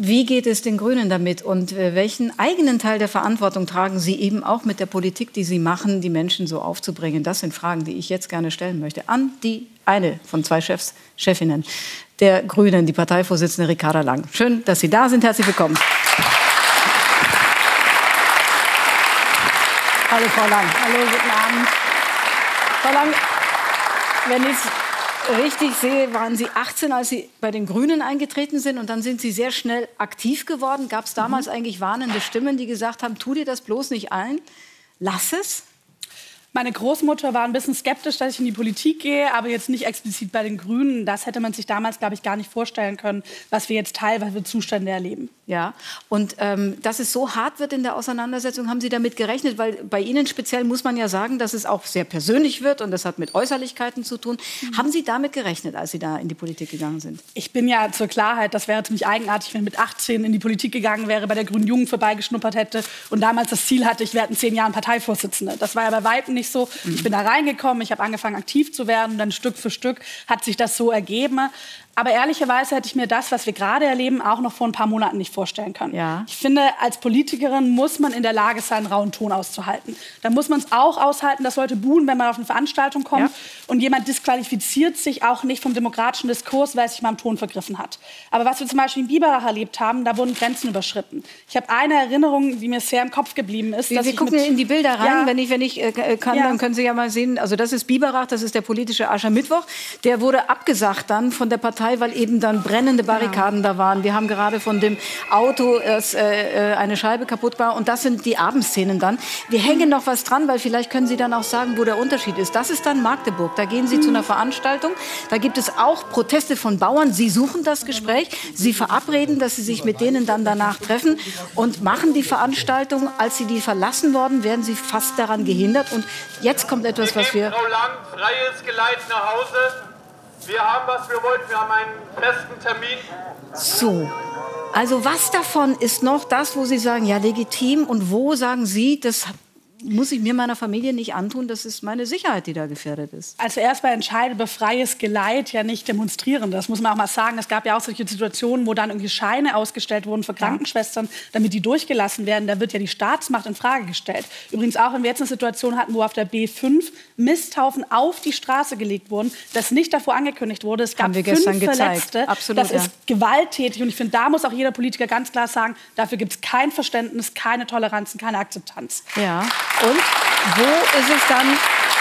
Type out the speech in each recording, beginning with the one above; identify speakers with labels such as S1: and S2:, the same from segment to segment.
S1: Wie geht es den Grünen damit und welchen eigenen Teil der Verantwortung tragen Sie eben auch mit der Politik, die Sie machen, die Menschen so aufzubringen? Das sind Fragen, die ich jetzt gerne stellen möchte an die eine von zwei Chefinnen der Grünen, die Parteivorsitzende Ricarda Lang. Schön, dass Sie da sind. Herzlich willkommen. Hallo Frau Lang. Hallo, guten Abend. Frau Lang, wenn ich es richtig sehe, waren Sie 18, als Sie bei den Grünen eingetreten sind und dann sind Sie sehr schnell aktiv geworden. Gab es damals eigentlich warnende Stimmen, die gesagt haben, tu dir das bloß nicht ein, lass es?
S2: Meine Großmutter war ein bisschen skeptisch, dass ich in die Politik gehe, aber jetzt nicht explizit bei den Grünen. Das hätte man sich damals, glaube ich, gar nicht vorstellen können, was wir jetzt teilweise Zustände erleben.
S1: Ja, und dass es so hart wird in der Auseinandersetzung, haben Sie damit gerechnet? Weil bei Ihnen speziell muss man ja sagen, dass es auch sehr persönlich wird und das hat mit Äußerlichkeiten zu tun. Haben Sie damit gerechnet, als Sie da in die Politik gegangen sind?
S2: Ich bin ja zur Klarheit, das wäre ziemlich eigenartig, wenn ich mit 18 in die Politik gegangen wäre, bei der Grünen Jugend vorbeigeschnuppert hätte und damals das Ziel hatte, ich werde in 10 Jahren Parteivorsitzende. Das war ja bei Weitem nicht so. Ich bin da reingekommen, ich habe angefangen aktiv zu werden, dann Stück für Stück hat sich das so ergeben. Aber ehrlicherweise hätte ich mir das, was wir gerade erleben, auch noch vor ein paar Monaten nicht vorstellen können.
S1: Ja.
S2: Ich finde, als Politikerin muss man in der Lage sein, einen rauen Ton auszuhalten. Da muss man es auch aushalten, dass Leute buhen, wenn man auf eine Veranstaltung kommt. Ja. Und jemand disqualifiziert sich auch nicht vom demokratischen Diskurs, weil er sich mal am Ton vergriffen hat. Aber was wir zum Beispiel in Biberach erlebt haben, da wurden Grenzen überschritten. Ich habe eine Erinnerung, die mir sehr im Kopf geblieben ist.
S1: Wir gucken in die Bilder rein, ja. Wenn ich kann, dann können Sie ja mal sehen. Also das ist Biberach, das ist der politische Aschermittwoch. Der wurde abgesagt dann von der Partei, weil eben dann brennende Barrikaden da waren. Wir haben gerade von dem Auto, das eine Scheibe kaputt war. Und das sind die Abendszenen dann. Wir hängen noch was dran, weil vielleicht können Sie dann auch sagen, wo der Unterschied ist. Das ist dann Magdeburg. Da gehen Sie zu einer Veranstaltung. Da gibt es auch Proteste von Bauern. Sie suchen das Gespräch. Sie verabreden, dass Sie sich mit denen dann danach treffen und machen die Veranstaltung. Als Sie die verlassen worden, werden Sie fast daran gehindert. Und jetzt kommt etwas, was wir...
S3: Frau Lang, freies Geleit nach Hause. Wir haben, was wir wollten. Wir haben einen festen Termin.
S1: So, also was davon ist noch das, wo Sie sagen, ja, legitim, und wo sagen Sie, das muss ich mir meiner Familie nicht antun, das ist meine Sicherheit, die da gefährdet ist?
S2: Also erstmal entscheidet über freies Geleit ja nicht demonstrieren. Das muss man auch mal sagen. Es gab ja auch solche Situationen, wo dann irgendwie Scheine ausgestellt wurden für Krankenschwestern, damit die durchgelassen werden. Da wird ja die Staatsmacht in Frage gestellt. Übrigens auch, wenn wir jetzt eine Situation hatten, wo auf der B5 Misthaufen auf die Straße gelegt wurden, das nicht davor angekündigt wurde. Es gab 5 Verletzte.
S1: Absolut,
S2: das ist gewalttätig. Und ich finde, da muss auch jeder Politiker ganz klar sagen, dafür gibt es kein Verständnis, keine Toleranz und keine Akzeptanz.
S1: Ja. Und wo ist es dann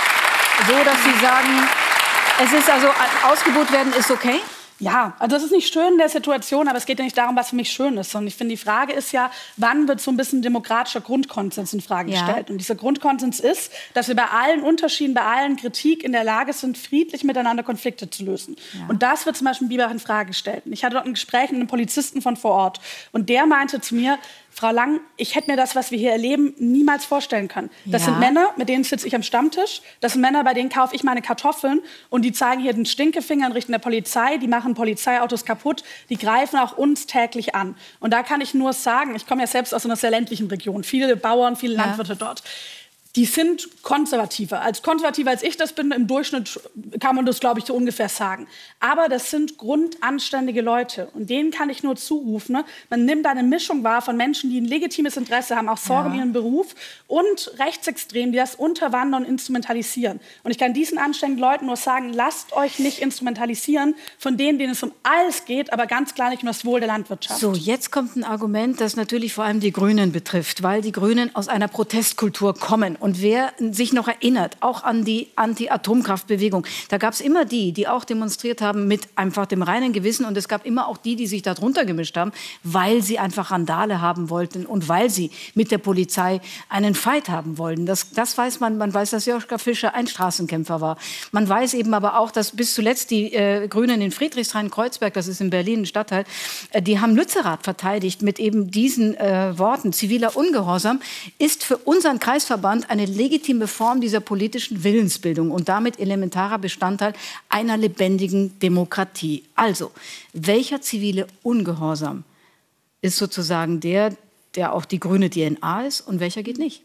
S1: so, dass Sie sagen, es ist also, ausgebucht werden ist okay?
S2: Ja, also das ist nicht schön in der Situation, aber es geht ja nicht darum, was für mich schön ist. Und ich finde, die Frage ist ja, wann wird so ein bisschen demokratischer Grundkonsens in Frage gestellt? Und dieser Grundkonsens ist, dass wir bei allen Unterschieden, bei allen Kritik in der Lage sind, friedlich miteinander Konflikte zu lösen. Ja. Und das wird zum Beispiel in Biberach in Frage gestellt. Und ich hatte dort ein Gespräch mit einem Polizisten von vor Ort. Und der meinte zu mir, Frau Lang, ich hätte mir das, was wir hier erleben, niemals vorstellen können. Das sind Männer, mit denen sitze ich am Stammtisch. Das sind Männer, bei denen kaufe ich meine Kartoffeln. Und die zeigen hier den Stinkefinger in Richtung der Polizei. Die machen Polizeiautos kaputt. Die greifen auch uns täglich an. Und da kann ich nur sagen, ich komme ja selbst aus einer sehr ländlichen Region. Viele Bauern, viele Landwirte dort. Die sind konservativer. Konservativer als ich das bin, im Durchschnitt kann man das, glaube ich, so ungefähr sagen. Aber das sind grundanständige Leute. Und denen kann ich nur zurufen, ne? Man nimmt eine Mischung wahr von Menschen, die ein legitimes Interesse haben, auch Sorge um ihren Beruf, und Rechtsextremen, die das unterwandern und instrumentalisieren. Und ich kann diesen anständigen Leuten nur sagen, lasst euch nicht instrumentalisieren von denen es um alles geht, aber ganz klar nicht um das Wohl der Landwirtschaft.
S1: So, jetzt kommt ein Argument, das natürlich vor allem die Grünen betrifft, weil die Grünen aus einer Protestkultur kommen. Und wer sich noch erinnert, auch an die Anti-Atomkraftbewegung, da gab es immer die auch demonstriert haben mit einfach dem reinen Gewissen. Und es gab immer auch die sich darunter gemischt haben, weil sie einfach Randale haben wollten und weil sie mit der Polizei einen Fight haben wollten. Das weiß man. Man weiß, dass Joschka Fischer ein Straßenkämpfer war. Man weiß eben aber auch, dass bis zuletzt die Grünen in Friedrichshain-Kreuzberg, das ist in Berlin ein Stadtteil, die haben Lützerath verteidigt mit eben diesen Worten. Ziviler Ungehorsam ist für unseren Kreisverband eine legitime Form dieser politischen Willensbildung und damit elementarer Bestandteil einer lebendigen Demokratie. Also, welcher zivile Ungehorsam ist sozusagen der auch die grüne DNA ist und welcher geht nicht?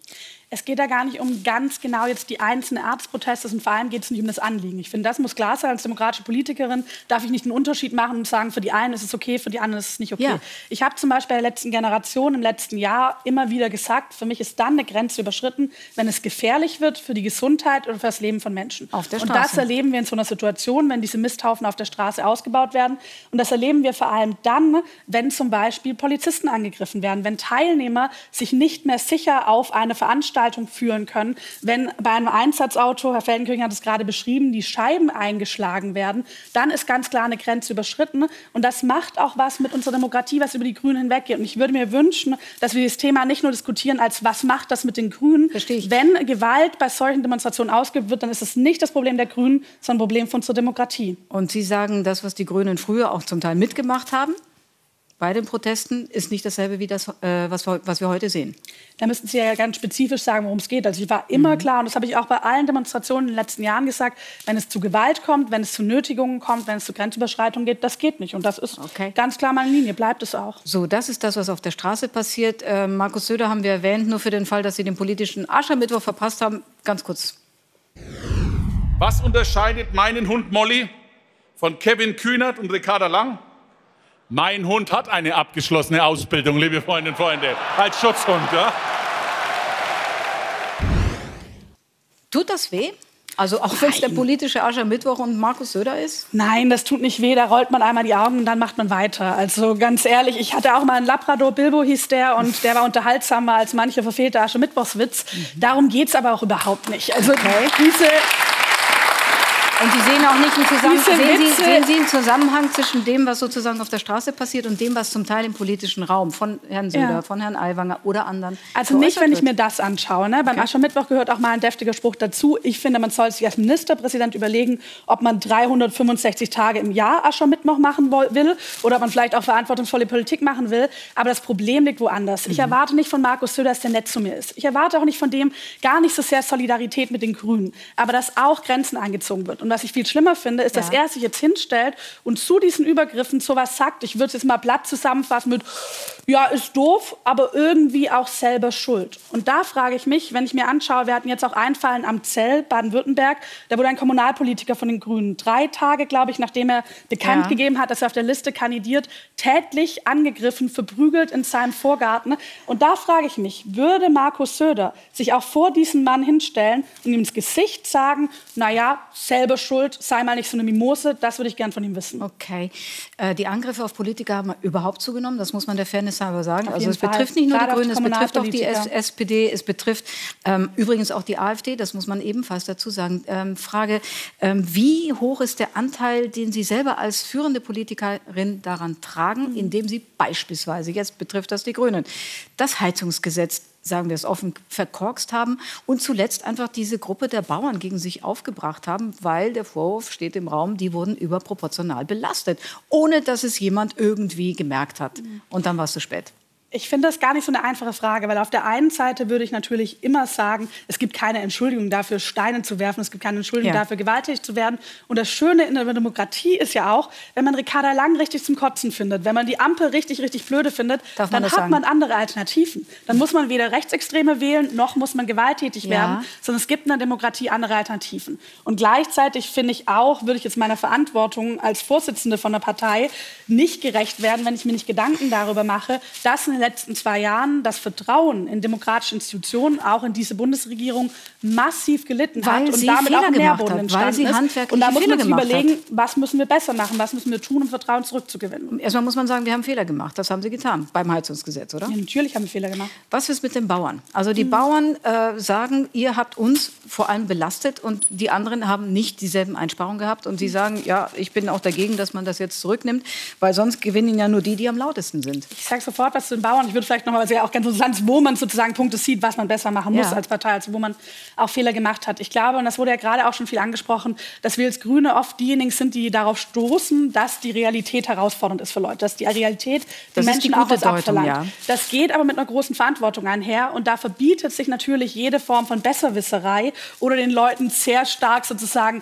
S2: Es geht da gar nicht um ganz genau jetzt die einzelnen Arztproteste und vor allem geht es nicht um das Anliegen. Ich finde, das muss klar sein. Als demokratische Politikerin darf ich nicht einen Unterschied machen und sagen, für die einen ist es okay, für die anderen ist es nicht okay. Ja. Ich habe zum Beispiel bei der letzten Generation im letzten Jahr immer wieder gesagt, für mich ist dann eine Grenze überschritten, wenn es gefährlich wird für die Gesundheit oder für das Leben von Menschen.
S1: Auf der Straße.
S2: Und das erleben wir in so einer Situation, wenn diese Misthaufen auf der Straße ausgebaut werden. Und das erleben wir vor allem dann, wenn zum Beispiel Polizisten angegriffen werden, wenn Teilnehmer sich nicht mehr sicher auf eine Veranstaltung führen können, wenn bei einem Einsatzauto, Herr Feldenkirchen hat es gerade beschrieben, die Scheiben eingeschlagen werden, dann ist ganz klar eine Grenze überschritten. Und das macht auch was mit unserer Demokratie, was über die Grünen hinweggeht. Und ich würde mir wünschen, dass wir das Thema nicht nur diskutieren als, was macht das mit den Grünen? Wenn Gewalt bei solchen Demonstrationen ausgeübt wird, dann ist es nicht das Problem der Grünen, sondern ein Problem von unserer Demokratie.
S1: Und Sie sagen, das, was die Grünen früher auch zum Teil mitgemacht haben, bei den Protesten ist nicht dasselbe wie das, was wir heute sehen.
S2: Da müssten Sie ja ganz spezifisch sagen, worum es geht. Also ich war immer klar, und das habe ich auch bei allen Demonstrationen in den letzten Jahren gesagt, wenn es zu Gewalt kommt, wenn es zu Nötigungen kommt, wenn es zu Grenzüberschreitungen geht, das geht nicht. Und das ist ganz klar meine Linie, bleibt es auch.
S1: So, das ist das, was auf der Straße passiert. Markus Söder haben wir erwähnt, nur für den Fall, dass Sie den politischen Aschermittwoch verpasst haben. Ganz kurz.
S4: Was unterscheidet meinen Hund Molly von Kevin Kühnert und Ricarda Lang? Mein Hund hat eine abgeschlossene Ausbildung, liebe Freundinnen und Freunde, als Schutzhund. Ja?
S1: Tut das weh? Also auch wenn es der politische Aschermittwoch und Markus Söder ist?
S2: Nein, das tut nicht weh. Da rollt man einmal die Augen und dann macht man weiter. Also ganz ehrlich, ich hatte auch mal einen Labrador, Bilbo hieß der, und der war unterhaltsamer als mancher verfehlte Aschermittwochswitz. Darum geht es aber auch überhaupt nicht. Also diese...
S1: Und Sie sehen auch nicht einen Zusammenhang, sehen Sie einen Zusammenhang zwischen dem, was sozusagen auf der Straße passiert und dem, was zum Teil im politischen Raum von Herrn Söder, von Herrn Aiwanger oder anderen
S2: Also nicht, wenn ich mir das anschaue. Ne? Beim Aschermittwoch gehört auch mal ein deftiger Spruch dazu. Ich finde, man soll sich als Ministerpräsident überlegen, ob man 365 Tage im Jahr Aschermittwoch machen will oder ob man vielleicht auch verantwortungsvolle Politik machen will. Aber das Problem liegt woanders. Ich erwarte nicht von Markus Söder, dass der nett zu mir ist. Ich erwarte auch nicht von dem gar nicht so sehr Solidarität mit den Grünen. Aber dass auch Grenzen eingezogen wird. Und was ich viel schlimmer finde, ist, dass er sich jetzt hinstellt und zu diesen Übergriffen sowas sagt. Ich würde es jetzt mal platt zusammenfassen mit, ja, ist doof, aber irgendwie auch selber schuld. Und da frage ich mich, wenn ich mir anschaue, wir hatten jetzt auch einen Fall in Amzell, Baden-Württemberg, da wurde ein Kommunalpolitiker von den Grünen 3 Tage, glaube ich, nachdem er bekannt gegeben hat, dass er auf der Liste kandidiert, tätlich angegriffen, verprügelt in seinem Vorgarten. Und da frage ich mich, würde Markus Söder sich auch vor diesen Mann hinstellen und ihm ins Gesicht sagen, naja, selber schuld, sei mal nicht so eine Mimose, das würde ich gern von ihm wissen.
S1: Okay. Die Angriffe auf Politiker haben überhaupt zugenommen, das muss man der Fairness halber sagen. Also es betrifft nicht nur die Grünen, es betrifft auch die SPD, es betrifft übrigens auch die AfD, das muss man ebenfalls dazu sagen. Frage, wie hoch ist der Anteil, den Sie selber als führende Politikerin daran tragen, indem Sie beispielsweise, jetzt betrifft das die Grünen, das Heizungsgesetz, sagen wir es offen, verkorkst haben und zuletzt einfach diese Gruppe der Bauern gegen sich aufgebracht haben, weil der Vorwurf steht im Raum, die wurden überproportional belastet, ohne dass es jemand irgendwie gemerkt hat. Und dann war es zu spät.
S2: Ich finde das gar nicht so eine einfache Frage, weil auf der einen Seite würde ich natürlich immer sagen, es gibt keine Entschuldigung dafür, Steine zu werfen, es gibt keine Entschuldigung dafür, gewalttätig zu werden. Und das Schöne in der Demokratie ist ja auch, wenn man Ricarda Lang richtig zum Kotzen findet, wenn man die Ampel richtig, richtig blöde findet, dann hat man andere Alternativen. Dann muss man weder Rechtsextreme wählen, noch muss man gewalttätig werden, sondern es gibt in der Demokratie andere Alternativen. Und gleichzeitig finde ich auch, würde ich jetzt meiner Verantwortung als Vorsitzende von der Partei nicht gerecht werden, wenn ich mir nicht Gedanken darüber mache, dass in den letzten 2 Jahren das Vertrauen in demokratische Institutionen, auch in diese Bundesregierung, massiv gelitten hat und damit auch Nährboden entstanden ist. Und da muss man sich überlegen, was müssen wir besser machen, was müssen wir tun, um Vertrauen zurückzugewinnen.
S1: Erstmal muss man sagen, wir haben Fehler gemacht. Das haben Sie getan beim Heizungsgesetz, oder?
S2: Ja, natürlich haben wir Fehler gemacht.
S1: Was ist mit den Bauern? Also die Bauern sagen, ihr habt uns vor allem belastet und die anderen haben nicht dieselben Einsparungen gehabt. Und sie sagen, ja, ich bin auch dagegen, dass man das jetzt zurücknimmt, weil sonst gewinnen ja nur die, die am lautesten sind.
S2: Ich sage sofort was zu den Bauern. Ich würde vielleicht noch mal, weil es ja auch ganz interessant ist, wo man sozusagen Punkte sieht, was man besser machen muss als Partei, also wo man auch Fehler gemacht hat. Ich glaube, und das wurde ja gerade auch schon viel angesprochen, dass wir als Grüne oft diejenigen sind, die darauf stoßen, dass die Realität herausfordernd ist für Leute, dass die Realität den Menschen auch was abverlangt. Ja. Das geht aber mit einer großen Verantwortung einher und da verbietet sich natürlich jede Form von Besserwisserei oder den Leuten sehr stark sozusagen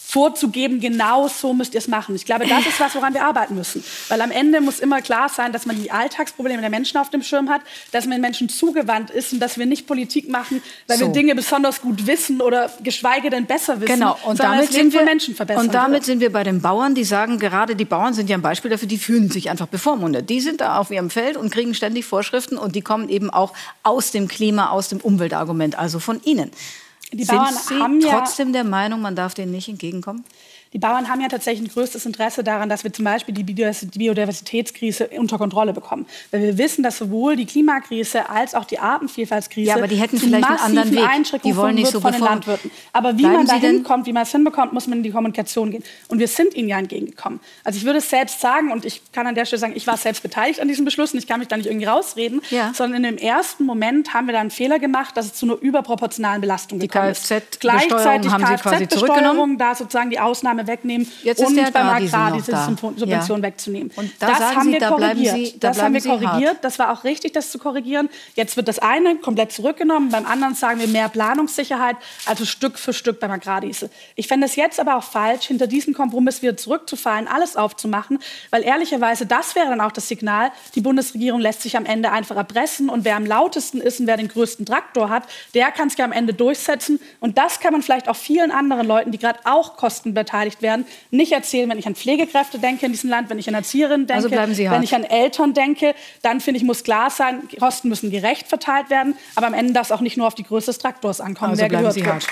S2: vorzugeben, genau so müsst ihr es machen. Ich glaube, das ist was, woran wir arbeiten müssen. Weil am Ende muss immer klar sein, dass man die Alltagsprobleme der Menschen auf dem Schirm hat, dass man den Menschen zugewandt ist und dass wir nicht Politik machen, weil wir Dinge besonders gut wissen oder geschweige denn besser wissen,
S1: genau. Und
S2: sondern
S1: damit
S2: das Leben von Menschen verbessern.
S1: Und damit sind wir bei den Bauern, die sagen, gerade die Bauern sind ja ein Beispiel dafür, die fühlen sich einfach bevormundet. Die sind da auf ihrem Feld und kriegen ständig Vorschriften und die kommen eben auch aus dem Klima, aus dem Umweltargument, also von Ihnen.
S2: Die Bauern
S1: sind Sie trotzdem der Meinung, man darf denen nicht entgegenkommen?
S2: Die Bauern haben ja tatsächlich ein größtes Interesse daran, dass wir zum Beispiel die Biodiversitätskrise unter Kontrolle bekommen. Weil wir wissen, dass sowohl die Klimakrise als auch die Artenvielfaltskrise
S1: aber die hätten vielleicht einen anderen Weg. Die wollen nicht so
S2: von den Landwirten. Aber wie man da hinkommt, wie man es hinbekommt, muss man in die Kommunikation gehen. Und wir sind ihnen ja entgegengekommen. Also ich würde es selbst sagen, und ich kann an der Stelle sagen, ich war selbst beteiligt an diesem Beschluss und ich kann mich da nicht irgendwie rausreden, sondern in dem ersten Moment haben wir da einen Fehler gemacht, dass es zu einer überproportionalen Belastung gekommen ist.
S1: Gleichzeitig haben Sie quasi zurückgenommen,
S2: da sozusagen die Ausnahme wegnehmen
S1: jetzt ist
S2: und
S1: beim
S2: Agrar diese Subvention wegzunehmen.
S1: Und das haben wir korrigiert.
S2: Das haben wir korrigiert. Das war auch richtig, das zu korrigieren. Jetzt wird das eine komplett zurückgenommen. Beim anderen sagen wir mehr Planungssicherheit, also Stück für Stück beim Agrardiesel. Ich fände es jetzt aber auch falsch, hinter diesem Kompromiss wieder zurückzufallen, alles aufzumachen, weil ehrlicherweise das wäre dann auch das Signal, die Bundesregierung lässt sich am Ende einfach erpressen und wer am lautesten ist und wer den größten Traktor hat, der kann sich am Ende durchsetzen. Und das kann man vielleicht auch vielen anderen Leuten, die gerade auch kostenbeteiligt werden, nicht erzählen, wenn ich an Pflegekräfte denke in diesem Land, wenn ich an Erzieherinnen denke,
S1: also bleiben Sie hart.
S2: Wenn ich an Eltern denke, dann finde ich, muss klar sein, Kosten müssen gerecht verteilt werden, aber am Ende darf es auch nicht nur auf die Größe des Traktors ankommen,
S1: also
S2: wer
S1: bleiben
S2: gehört
S1: Sie
S2: wird.
S1: hart.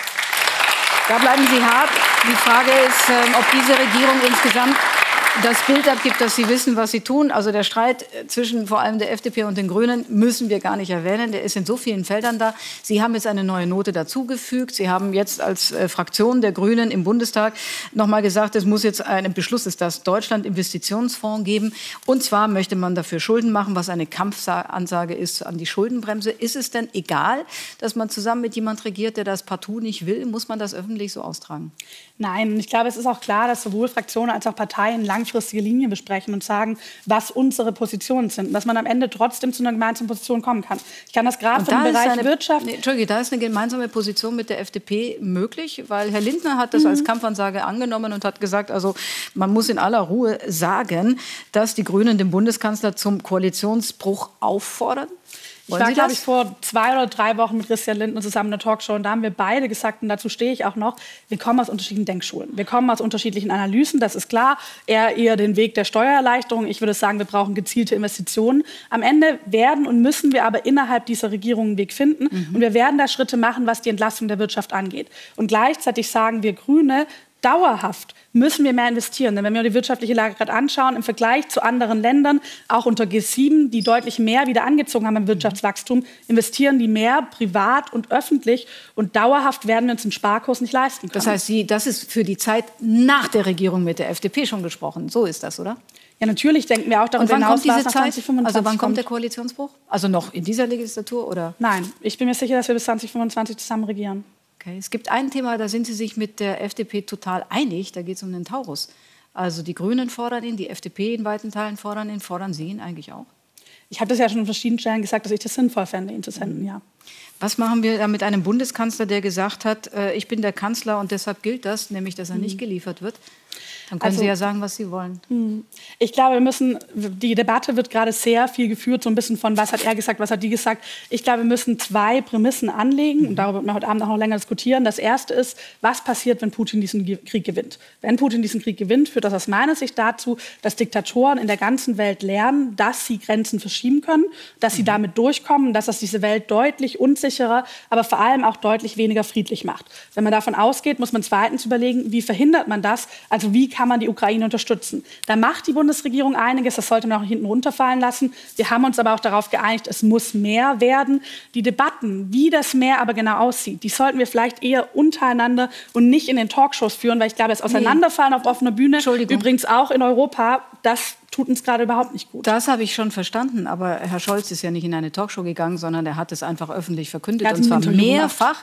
S1: Da bleiben Sie hart. Die Frage ist, ob diese Regierung insgesamt das Bild abgibt, dass sie wissen, was sie tun. Also der Streit zwischen vor allem der FDP und den Grünen müssen wir gar nicht erwähnen. Der ist in so vielen Feldern da. Sie haben jetzt eine neue Note dazugefügt. Sie haben jetzt als Fraktion der Grünen im Bundestag noch mal gesagt, es muss jetzt ein Beschluss ist, dass Deutschland Investitionsfonds geben. Und zwar möchte man dafür Schulden machen, was eine Kampfansage ist an die Schuldenbremse. Ist es denn egal, dass man zusammen mit jemand regiert, der das partout nicht will? Muss man das öffentlich so austragen?
S2: Nein, ich glaube, es ist auch klar, dass sowohl Fraktionen als auch Parteien langfristige Linien besprechen und sagen, was unsere Positionen sind, dass man am Ende trotzdem zu einer gemeinsamen Position kommen kann. Ich kann das gerade im Bereich Wirtschaft...
S1: Entschuldige, da ist eine gemeinsame Position mit der FDP möglich, weil Herr Lindner hat das als Kampfansage angenommen und hat gesagt, also man muss in aller Ruhe sagen, dass die Grünen den Bundeskanzler zum Koalitionsbruch auffordern.
S2: Ich war, glaube ich, vor 2 oder 3 Wochen mit Christian Lindner zusammen in der Talkshow und da haben wir beide gesagt, und dazu stehe ich auch noch, wir kommen aus unterschiedlichen Denkschulen. Wir kommen aus unterschiedlichen Analysen, das ist klar. Er eher den Weg der Steuererleichterung. Ich würde sagen, wir brauchen gezielte Investitionen. Am Ende werden und müssen wir aber innerhalb dieser Regierung einen Weg finden. Und wir werden da Schritte machen, was die Entlastung der Wirtschaft angeht. Und gleichzeitig sagen wir Grüne, dauerhaft müssen wir mehr investieren. Denn wenn wir die wirtschaftliche Lage gerade anschauen, im Vergleich zu anderen Ländern, auch unter G7, die deutlich mehr wieder angezogen haben im Wirtschaftswachstum, investieren die mehr privat und öffentlich. Und dauerhaft werden wir uns den Sparkurs nicht leisten können.
S1: Das heißt, das ist für die Zeit nach der Regierung mit der FDP schon gesprochen. So ist das, oder?
S2: Ja, natürlich denken wir auch darüber hinaus,
S1: diese Zeit? 2025 also wann kommt der Koalitionsbruch? Also noch in dieser Legislatur, oder?
S2: Nein, ich bin mir sicher, dass wir bis 2025 zusammen regieren.
S1: Okay. Es gibt ein Thema, da sind Sie sich mit der FDP total einig. Da geht es um den Taurus. Also die Grünen fordern ihn, die FDP in weiten Teilen fordern ihn. Fordern Sie ihn eigentlich auch?
S2: Ich habe das ja schon an verschiedenen Stellen gesagt, dass ich das sinnvoll fände, ihn zu senden, ja.
S1: Was machen wir da mit einem Bundeskanzler, der gesagt hat, ich bin der Kanzler und deshalb gilt das, nämlich dass er nicht geliefert wird? Dann können Sie ja sagen, was Sie wollen.
S2: Ich glaube, die Debatte wird gerade sehr viel geführt, so ein bisschen von, was hat er gesagt, was hat die gesagt. Ich glaube, wir müssen 2 Prämissen anlegen und darüber wird man heute Abend auch noch länger diskutieren. Das erste ist, was passiert, wenn Putin diesen Krieg gewinnt? Wenn Putin diesen Krieg gewinnt, führt das aus meiner Sicht dazu, dass Diktatoren in der ganzen Welt lernen, dass sie Grenzen verschieben können, dass sie damit durchkommen, dass das diese Welt deutlich unsicherer, aber vor allem auch deutlich weniger friedlich macht. Wenn man davon ausgeht, muss man zweitens überlegen, wie verhindert man das? Also wie kann man die Ukraine unterstützen? Da macht die Bundesregierung einiges, das sollte man auch hinten runterfallen lassen. Wir haben uns aber auch darauf geeinigt, es muss mehr werden. Die Debatten, wie das mehr aber genau aussieht, die sollten wir vielleicht eher untereinander und nicht in den Talkshows führen, weil ich glaube, das Auseinanderfallen auf offener Bühne, übrigens auch in Europa, das tut uns gerade überhaupt nicht gut.
S1: Das habe ich schon verstanden, aber Herr Scholz ist ja nicht in eine Talkshow gegangen, sondern er hat es einfach öffentlich verkündet, und zwar mehrfach.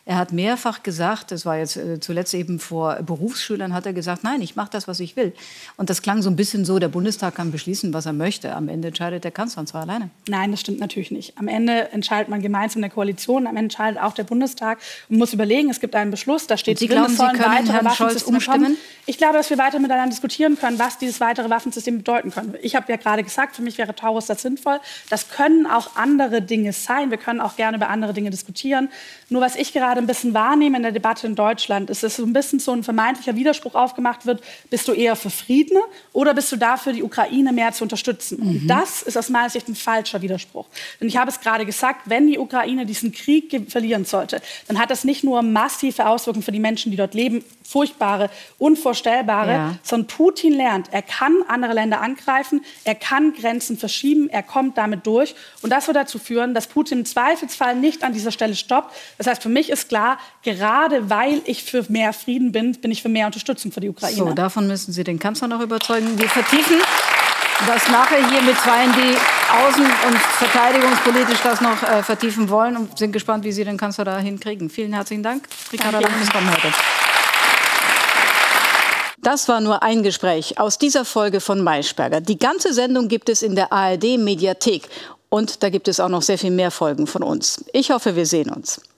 S1: Er hat mehrfach gesagt, das war jetzt zuletzt eben vor Berufsschülern, hat er gesagt, nein, ich mache das, was ich will. Und das klang so ein bisschen so, der Bundestag kann beschließen, was er möchte. Am Ende entscheidet der Kanzler, und zwar alleine.
S2: Nein, das stimmt natürlich nicht. Am Ende entscheidet man gemeinsam in der Koalition, am Ende entscheidet auch der Bundestag und muss überlegen, es gibt einen Beschluss, da steht
S1: Sie glauben, Sie können Herrn Scholz umstimmen?
S2: Ich glaube, dass wir weiter miteinander diskutieren können, was dieses weitere Waffensystem bedeuten könnte. Ich habe ja gerade gesagt, für mich wäre Taurus das sinnvoll. Das können auch andere Dinge sein. Wir können auch gerne über andere Dinge diskutieren. Nur was ich gerade ein bisschen wahrnehme in der Debatte in Deutschland, ist, dass so ein bisschen so ein vermeintlicher Widerspruch aufgemacht wird. Bist du eher für Frieden oder bist du dafür, die Ukraine mehr zu unterstützen? Und das ist aus meiner Sicht ein falscher Widerspruch. Denn ich habe es gerade gesagt, wenn die Ukraine diesen Krieg verlieren sollte, dann hat das nicht nur massive Auswirkungen für die Menschen, die dort leben, furchtbare, unvorstellbare, sondern Putin lernt, er kann andere Länder angreifen, er kann Grenzen verschieben, er kommt damit durch. Und das wird dazu führen, dass Putin im Zweifelsfall nicht an dieser Stelle stoppt. Das heißt, für mich ist klar, gerade weil ich für mehr Frieden bin, bin ich für mehr Unterstützung für die Ukraine.
S1: So, davon müssen Sie den Kanzler noch überzeugen. Wir vertiefen das nachher hier mit Zweien, die außen- und verteidigungspolitisch das noch vertiefen wollen und sind gespannt, wie Sie den Kanzler da hinkriegen. Vielen herzlichen Dank. Ricarda Lang, bis kommen heute. Das war nur ein Gespräch aus dieser Folge von Maischberger. Die ganze Sendung gibt es in der ARD-Mediathek. Und da gibt es auch noch sehr viel mehr Folgen von uns. Ich hoffe, wir sehen uns.